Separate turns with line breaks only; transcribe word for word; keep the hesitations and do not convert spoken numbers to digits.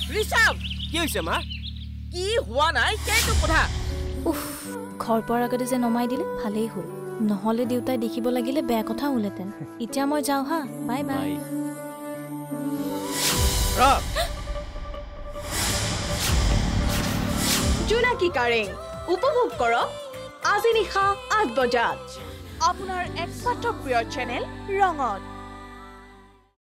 ঋষভ
কি হৈছে মা
কি হোৱা নাই কেইটো কথা
উফ ঘৰ পোৱাৰ আগতে যে নমাই দিলে ভালেই হ'ল নহলে দেউতাই দেখিব লাগিলে বেয়া কথা হ'লেতেন এতিয়া মই যাওঁ হা বাই বাই
জোনাকী কাৰেং উপভোগ কৰক আজি নিশা আঠ বজাত আপোনাৰ একমাত্ৰ প্ৰিয় চেনেল ৰঙত।